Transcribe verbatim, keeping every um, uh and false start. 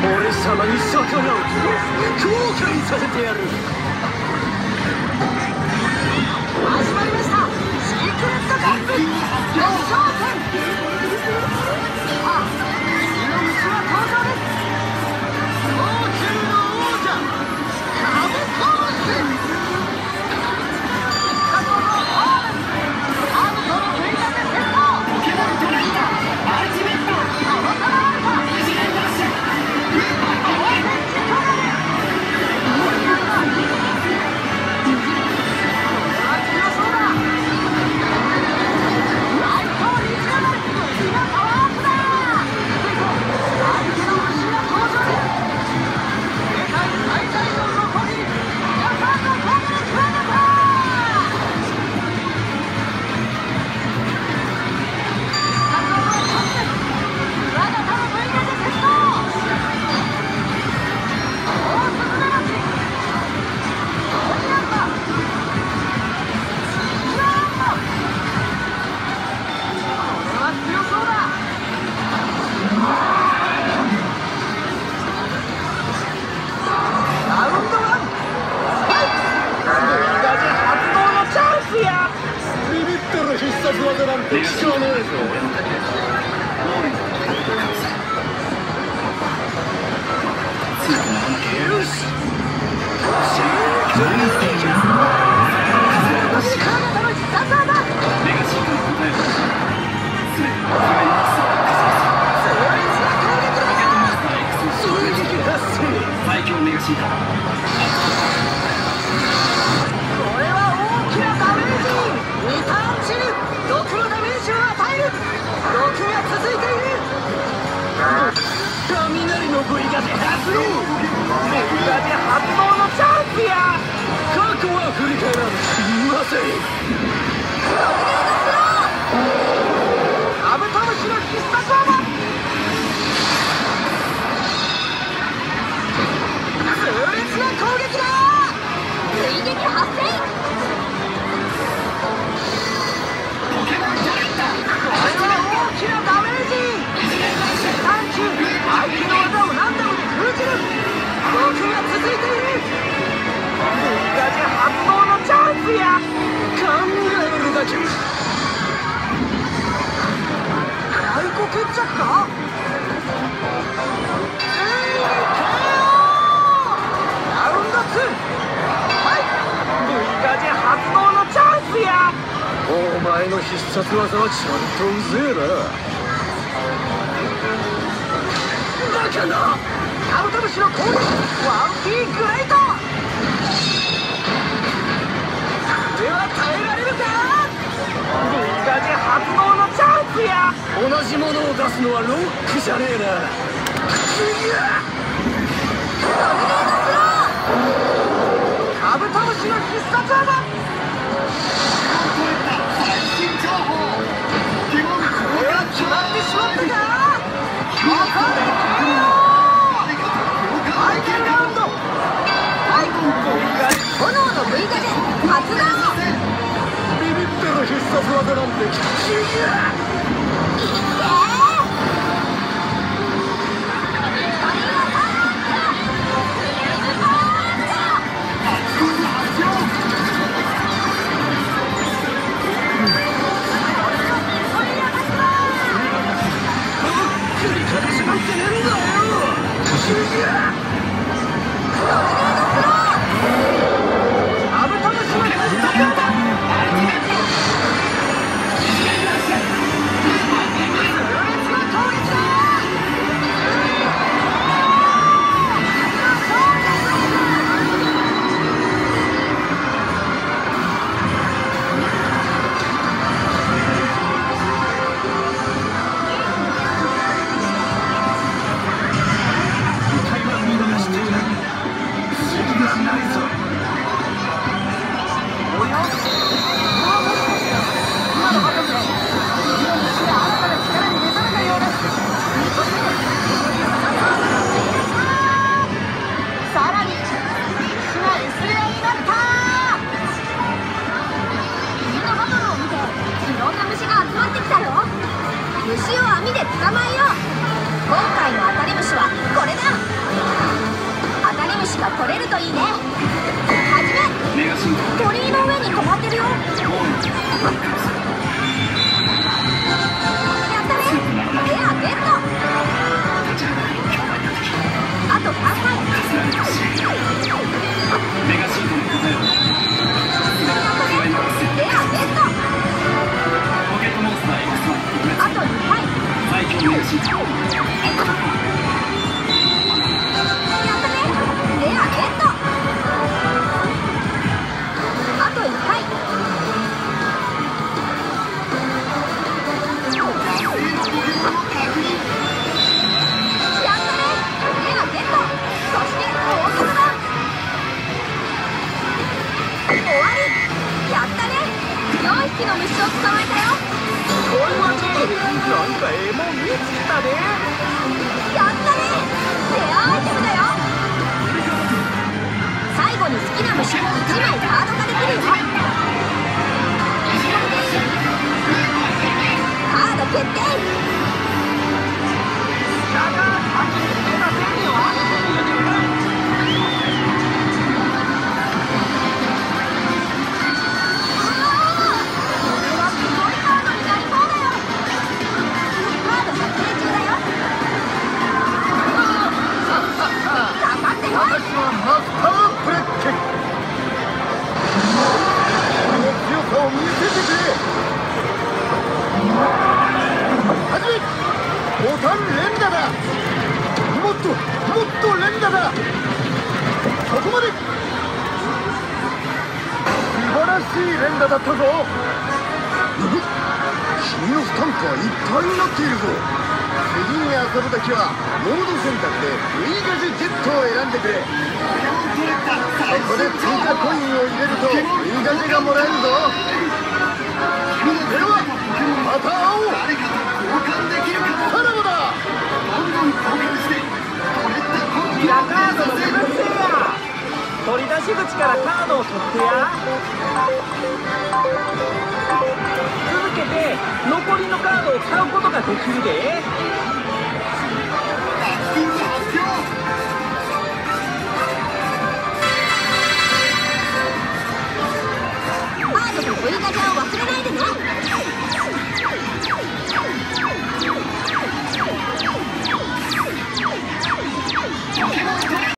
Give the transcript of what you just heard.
俺様に逆らうと後悔させてやる。 始まりました。シークレットカップ決勝戦。さあ、次の道は登場です。王宮の王者カブトムシ。カブトのホームカブトの追加でセット。ポケモントレーダーアルティメットアバターアルファ二次元ダッシュオーベンジカラメ盛り上がる。 必殺技なんて聞かねえぞ。よし。 最強メガシーカー。 雷のVが出発動。メガで発動のチャンスや。過去は振り返らぬ。いません。カブトムシの必殺技。痛烈な攻撃だ。追撃発生。これは大きなダメージ。三球相手の技をランダムで封じる。動きが続いている。追加で発動のチャンスや。考えるだけ。太鼓決着か。ラウンドツー。はい、追加で発動のチャンスや。お前の必殺技はちゃんとうぜえな。バカな。カブトムシの攻撃ワンピーグレイト。では耐えられるか。Vガジ発動のチャンスや。同じものを出すのはロックじゃねえな。カブトムシの必殺技。これは決まってしまったか。ここで ケーオー。 ファイナルラウンド。はい、炎の V ガジ発動。ビビってる必殺技なんてきついや。いってったね。レアゲット。あといっかい。やったね。レアゲット。そして大粒だ。終わり。やったね。よんひきの虫を捕まえたよ。 これはね、なんかええもん見つけたで。 やったね。レアアイテムだよ。最後に好きな虫いちまいカード化できるよ。カード決定。 だが諦めませんよ。私はマスターブレッケン。この強さを見せてくれ。はじめボタン連打だ。もっともっと連打だ。そこまで。素晴らしい連打だったぞ。君のスタンプはいっぱいになっているぞ。次に遊ぶときはモード選択でウィーガジェジェットを選んでくれ。ここで追加コインを入れるとウィーガジェがもらえるぞ。ではまた会おう。さらばだ。キラカードの出物や。取り出し口からカードを取ってや。続けて残りのカードを使うことができるで。